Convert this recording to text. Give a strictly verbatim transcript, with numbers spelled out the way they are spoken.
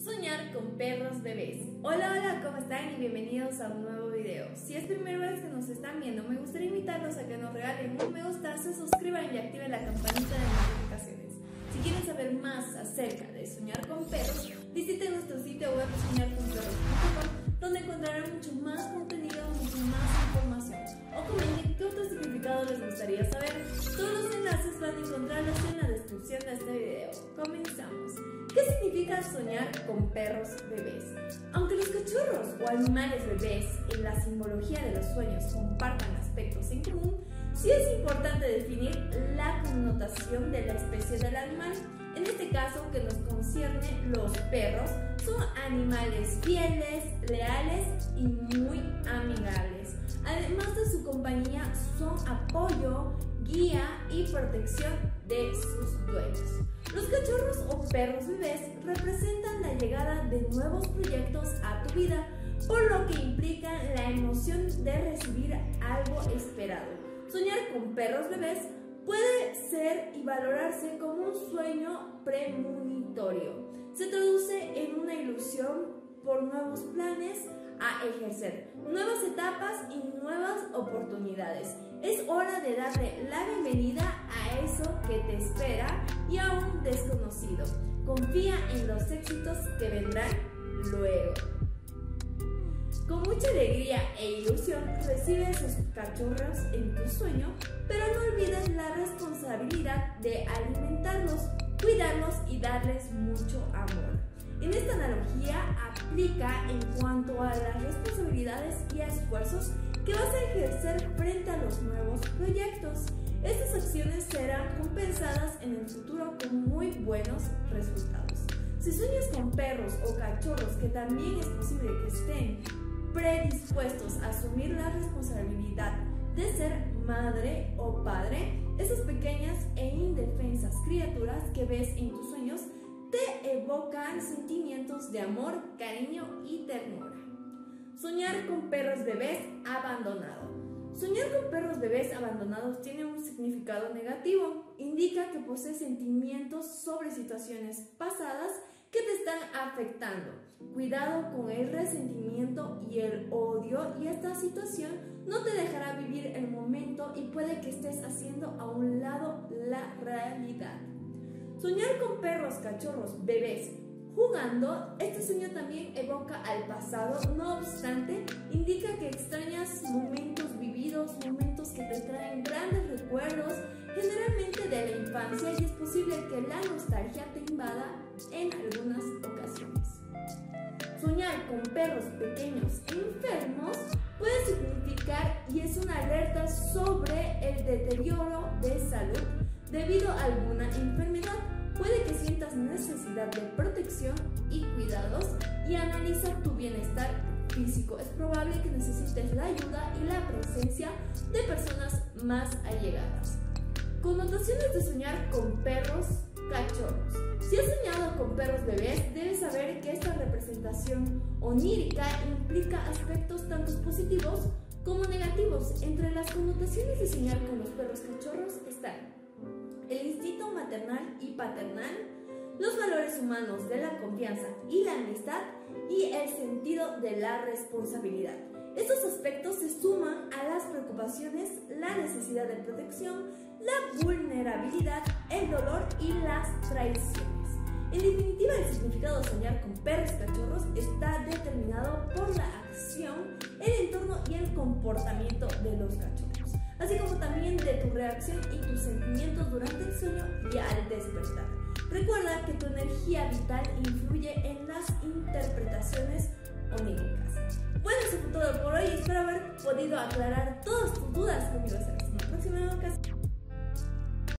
Soñar con perros bebés. Hola, hola, ¿cómo están? Y bienvenidos a un nuevo video. Si es primera vez que nos están viendo, me gustaría invitarlos a que nos regalen un me gusta, se suscriban y activen la campanita de notificaciones. Si quieren saber más acerca de soñar con perros, visiten nuestro sitio web soñar con perros punto com, donde encontrarán mucho más contenido, mucho más información. O comenten qué otro significado les gustaría saber. Todos los enlaces van a encontrarlos en la descripción de este video. Comenzamos. ¿Qué significa soñar con perros bebés? Aunque los cachorros o animales bebés en la simbología de los sueños compartan aspectos en común, sí es importante definir la connotación de la especie del animal. En este caso, que nos concierne, los perros son animales fieles, leales y muy amigables. Además de su compañía, son apoyo, guía y protección de sus dueños. Los cachorros o perros bebés representan la llegada de nuevos proyectos a tu vida, por lo que implica la emoción de recibir algo esperado. Soñar con perros bebés puede ser y valorarse como un sueño premonitorio. Se traduce en una ilusión por nuevos planes a ejercer, nuevas etapas y nuevas oportunidades. Es hora de darle la bienvenida a eso que te espera y a un desconocido. Confía en los éxitos que vendrán luego. Con mucha alegría e ilusión recibe a sus cachorros en tu sueño, pero no olvides la responsabilidad de alimentarlos, cuidarlos y darles mucho amor. En esta analogía aplica en cuanto a las responsabilidades y esfuerzos que vas a ejercer frente a los nuevos proyectos. Estas acciones serán compensadas en el futuro con muy buenos resultados. Si sueñas con perros o cachorros, que también es posible que estén predispuestos a asumir la responsabilidad de ser madre o padre, esas pequeñas e indefensas criaturas que ves en tus sueños te evocan sentimientos de amor, cariño y ternura. Soñar con perros bebés abandonados. Soñar con perros bebés abandonados tiene un significado negativo. Indica que posees sentimientos sobre situaciones pasadas que te están afectando. Cuidado con el resentimiento y el odio, y esta situación no te dejará vivir el momento y puede que estés haciendo a un lado la realidad. Soñar con perros, cachorros, bebés jugando, este sueño también evoca al pasado, no obstante, indica que extrañas momentos vividos, momentos que te traen grandes recuerdos, generalmente de la infancia, y es posible que la nostalgia te invada en algunas ocasiones. Soñar con perros pequeños e enfermos puede significar y es una alerta sobre el deterioro de salud debido a alguna enfermedad. Puede que sientas necesidad de protección y cuidados, y analiza tu bienestar físico. Es probable que necesites la ayuda y la presencia de personas más allegadas. Connotaciones de soñar con perros, cachorros. Si has soñado con perros bebés, debes saber que esta representación onírica implica aspectos tanto positivos como negativos. Entre las connotaciones de soñar con los perros cachorros están el instinto maternal y paternal, los valores humanos de la confianza y la amistad, y el sentido de la responsabilidad. Estos aspectos se suman a las preocupaciones, la necesidad de protección, la vulnerabilidad, el dolor y las traiciones. En definitiva, el significado de soñar con perros y cachorros está determinado por la acción, el entorno y el comportamiento de los cachorros, así como también de tu reacción y tus sentimientos durante el sueño y al despertar. Recuerda que tu energía vital influye en las interpretaciones oníricas. Bueno, eso fue todo por hoy. Espero haber podido aclarar todas tus dudas. Conmigo hasta la próxima ocasión.